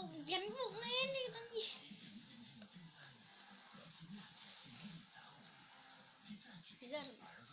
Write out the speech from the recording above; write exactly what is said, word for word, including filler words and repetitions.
bụng gắn bụng lên thì nó nhìn. Bây giờ